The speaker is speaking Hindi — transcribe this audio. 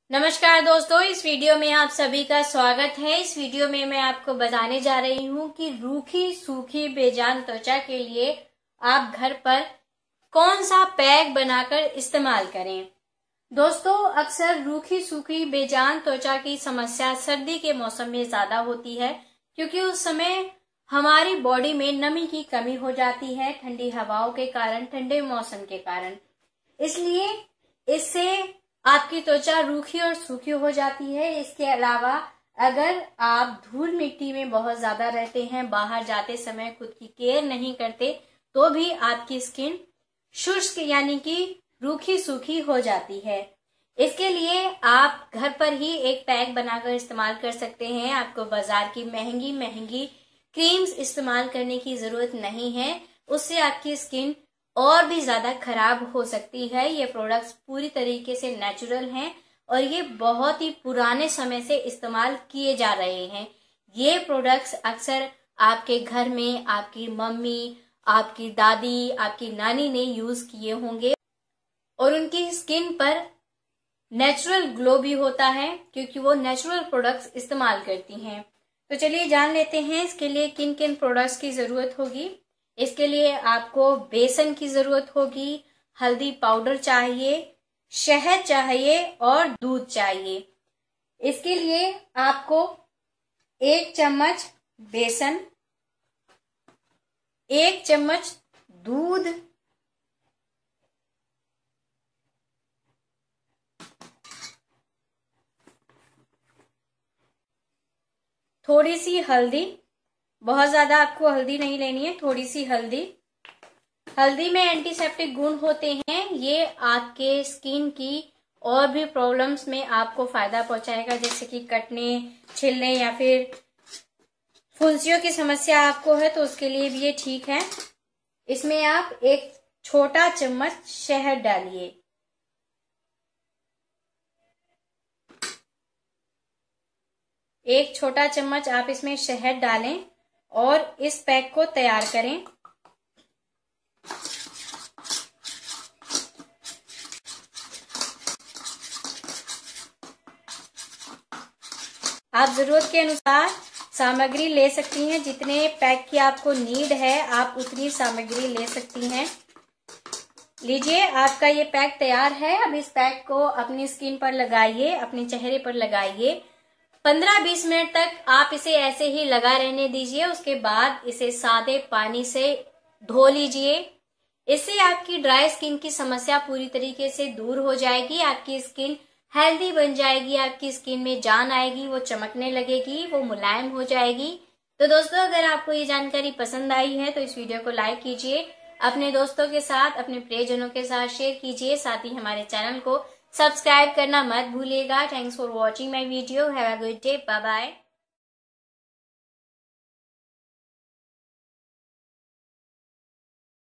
नमस्कार दोस्तों, इस वीडियो में आप सभी का स्वागत है। इस वीडियो में मैं आपको बताने जा रही हूँ कि रूखी सूखी बेजान त्वचा के लिए आप घर पर कौन सा पैक बनाकर इस्तेमाल करें। दोस्तों, अक्सर रूखी सूखी बेजान त्वचा की समस्या सर्दी के मौसम में ज्यादा होती है, क्योंकि उस समय हमारी बॉडी में नमी की कमी हो जाती है ठंडी हवाओं के कारण, ठंडे मौसम के कारण। इसलिए इससे आपकी त्वचा रूखी और सूखी हो जाती है। इसके अलावा अगर आप धूल मिट्टी में बहुत ज्यादा रहते हैं, बाहर जाते समय खुद की केयर नहीं करते, तो भी आपकी स्किन शुष्क यानी कि रूखी सूखी हो जाती है। इसके लिए आप घर पर ही एक पैक बनाकर इस्तेमाल कर सकते हैं। आपको बाजार की महंगी महंगी क्रीम्स इस्तेमाल करने की जरूरत नहीं है, उससे आपकी स्किन और भी ज्यादा खराब हो सकती है। ये प्रोडक्ट्स पूरी तरीके से नेचुरल हैं और ये बहुत ही पुराने समय से इस्तेमाल किए जा रहे हैं। ये प्रोडक्ट्स अक्सर आपके घर में आपकी मम्मी, आपकी दादी, आपकी नानी ने यूज किए होंगे और उनकी स्किन पर नेचुरल ग्लो भी होता है, क्योंकि वो नेचुरल प्रोडक्ट्स इस्तेमाल करती हैं। तो चलिए जान लेते हैं इसके लिए किन किन प्रोडक्ट्स की जरूरत होगी। इसके लिए आपको बेसन की जरूरत होगी, हल्दी पाउडर चाहिए, शहद चाहिए और दूध चाहिए। इसके लिए आपको 1 चम्मच बेसन, 1 चम्मच दूध, थोड़ी सी हल्दी, बहुत ज्यादा आपको हल्दी नहीं लेनी है, थोड़ी सी हल्दी। हल्दी में एंटीसेप्टिक गुण होते हैं, ये आपके स्किन की और भी प्रॉब्लम्स में आपको फायदा पहुंचाएगा, जैसे कि कटने, छिलने या फिर फुंसियों की समस्या आपको है तो उसके लिए भी ये ठीक है। इसमें आप 1 छोटा चम्मच शहद डालिए। एक छोटा चम्मच आप इसमें शहद डालें और इस पैक को तैयार करें। आप जरूरत के अनुसार सामग्री ले सकती हैं, जितने पैक की आपको नीड है आप उतनी सामग्री ले सकती हैं। लीजिए, आपका ये पैक तैयार है। अब इस पैक को अपनी स्किन पर लगाइए, अपने चेहरे पर लगाइए। 15-20 मिनट तक आप इसे ऐसे ही लगा रहने दीजिए। उसके बाद इसे सादे पानी से धो लीजिए। इससे आपकी ड्राई स्किन की समस्या पूरी तरीके से दूर हो जाएगी। आपकी स्किन हेल्दी बन जाएगी, आपकी स्किन में जान आएगी, वो चमकने लगेगी, वो मुलायम हो जाएगी। तो दोस्तों, अगर आपको ये जानकारी पसंद आई है तो इस वीडियो को लाइक कीजिए, अपने दोस्तों के साथ, अपने प्रियजनों के साथ शेयर कीजिए। साथ ही हमारे चैनल को सब्सक्राइब करना मत भूलिएगा। Thanks for watching my video. Have a good day. Bye bye.